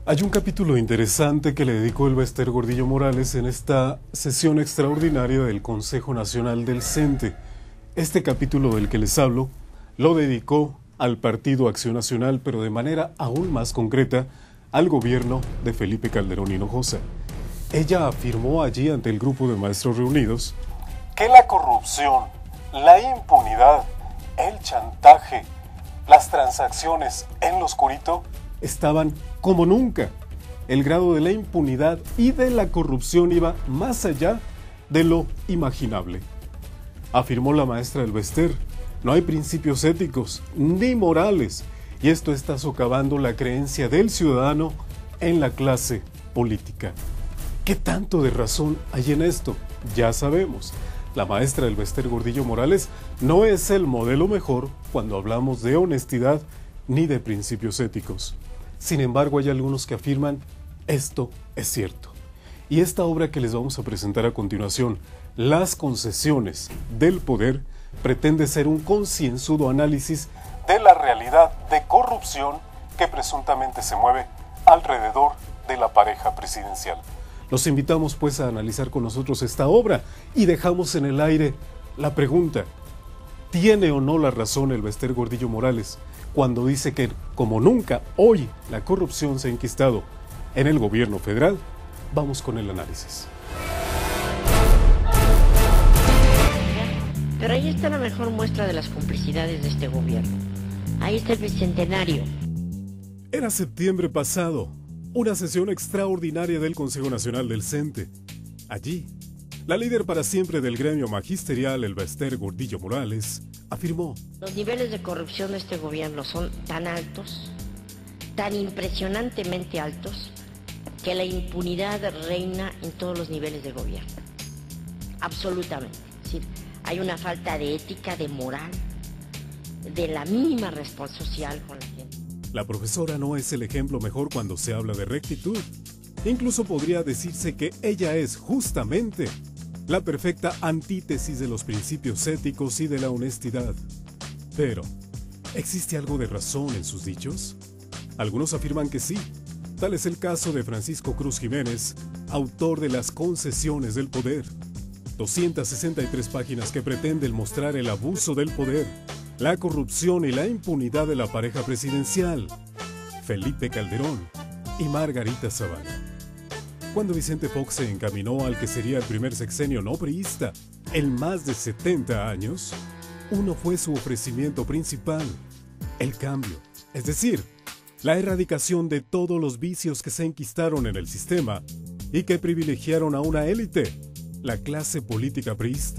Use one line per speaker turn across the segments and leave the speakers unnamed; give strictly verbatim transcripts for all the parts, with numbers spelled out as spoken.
Hay un capítulo interesante que le dedicó el Bester Gordillo Morales en esta sesión extraordinaria del Consejo Nacional del CENTE. Este capítulo del que les hablo lo dedicó al Partido Acción Nacional, pero de manera aún más concreta al gobierno de Felipe Calderón Hinojosa. Ella afirmó allí ante el grupo de maestros reunidos que la corrupción, la impunidad, el chantaje, las transacciones en lo oscurito estaban como nunca. El grado de la impunidad y de la corrupción iba más allá de lo imaginable. Afirmó la maestra del Bester, no hay principios éticos ni morales, y esto está socavando la creencia del ciudadano en la clase política. ¿Qué tanto de razón hay en esto? Ya sabemos, la maestra del Bester Gordillo Morales no es el modelo mejor cuando hablamos de honestidad ni de principios éticos. Sin embargo, hay algunos que afirman esto es cierto. Y esta obra que les vamos a presentar a continuación, Las concesiones del poder, pretende ser un concienzudo análisis de la realidad de corrupción que presuntamente se mueve alrededor de la pareja presidencial. Los invitamos pues a analizar con nosotros esta obra y dejamos en el aire la pregunta: ¿tiene o no la razón el Bester Gordillo Morales cuando dice que, como nunca, hoy la corrupción se ha enquistado en el gobierno federal? Vamos con el análisis.
Pero ahí está la mejor muestra de las complicidades de este gobierno. Ahí está el bicentenario.
Era septiembre pasado, una sesión extraordinaria del Consejo Nacional del CENTE. Allí, la líder para siempre del gremio magisterial, el Bester Gordillo Morales, afirmó:
los niveles de corrupción de este gobierno son tan altos, tan impresionantemente altos, que la impunidad reina en todos los niveles de gobierno. Absolutamente. Es decir, hay una falta de ética, de moral, de la mínima responsabilidad social con la gente.
La profesora no es el ejemplo mejor cuando se habla de rectitud. Incluso podría decirse que ella es justamente la perfecta antítesis de los principios éticos y de la honestidad. Pero, ¿existe algo de razón en sus dichos? Algunos afirman que sí. Tal es el caso de Francisco Cruz Jiménez, autor de Las concesiones del poder. doscientas sesenta y tres páginas que pretenden mostrar el abuso del poder, la corrupción y la impunidad de la pareja presidencial, Felipe Calderón y Margarita Zavala. Cuando Vicente Fox se encaminó al que sería el primer sexenio no priista en más de setenta años, uno fue su ofrecimiento principal: el cambio, es decir, la erradicación de todos los vicios que se enquistaron en el sistema y que privilegiaron a una élite, la clase política priista.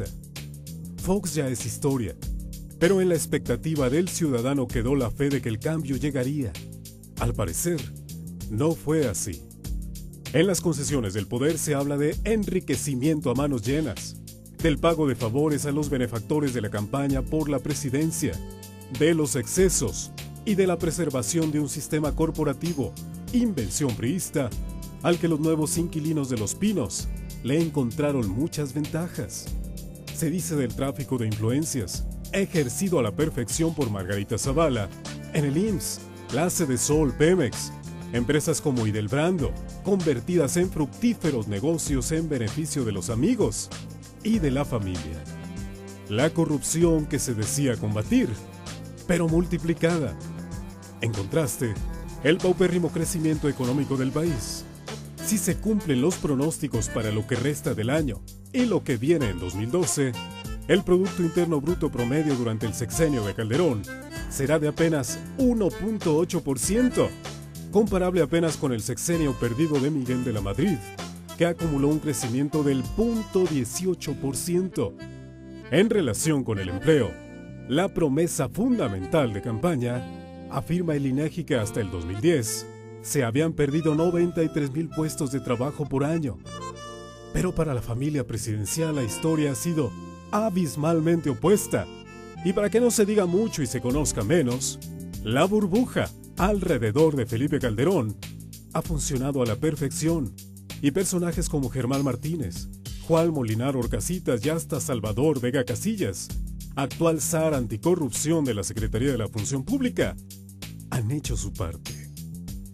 Fox ya es historia, pero en la expectativa del ciudadano quedó la fe de que el cambio llegaría. Al parecer, no fue así. En las concesiones del poder se habla de enriquecimiento a manos llenas, del pago de favores a los benefactores de la campaña por la presidencia, de los excesos y de la preservación de un sistema corporativo, invención priista, al que los nuevos inquilinos de Los Pinos le encontraron muchas ventajas. Se dice del tráfico de influencias, ejercido a la perfección por Margarita Zavala, en el I M S S, la Sedesol, Pemex, empresas como Idelbrando, convertidas en fructíferos negocios en beneficio de los amigos y de la familia. La corrupción que se decía combatir, pero multiplicada. En contraste, el paupérrimo crecimiento económico del país. Si se cumplen los pronósticos para lo que resta del año y lo que viene en dos mil doce, el Producto Interno Bruto promedio durante el sexenio de Calderón será de apenas uno punto ocho por ciento, comparable apenas con el sexenio perdido de Miguel de la Madrid, que acumuló un crecimiento del cero punto dieciocho por ciento. En relación con el empleo, la promesa fundamental de campaña, afirma el INEGI que hasta el dos mil diez se habían perdido noventa y tres mil puestos de trabajo por año. Pero para la familia presidencial la historia ha sido abismalmente opuesta. Y para que no se diga mucho y se conozca menos, la burbuja alrededor de Felipe Calderón ha funcionado a la perfección, y personajes como Germán Martínez, Juan Molinar Orcasitas y hasta Salvador Vega Casillas, actual zar anticorrupción de la Secretaría de la Función Pública, han hecho su parte.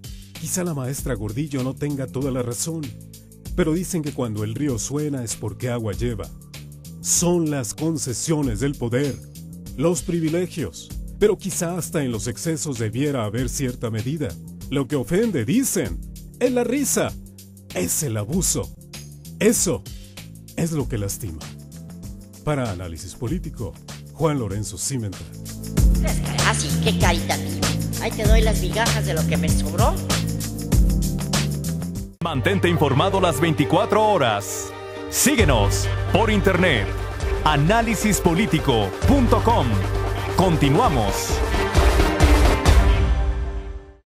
Quizá la maestra Gordillo no tenga toda la razón, pero dicen que cuando el río suena es porque agua lleva. Son las concesiones del poder, los privilegios, pero quizá hasta en los excesos debiera haber cierta medida. Lo que ofende, dicen, es la risa, es el abuso. Eso es lo que lastima. Para Análisis Político, Juan Lorenzo Cimental.
Así, qué caritativo. Ahí te doy las migajas de lo que me sobró.
Mantente informado las veinticuatro horas. Síguenos por internet. análisis político punto com. Continuamos.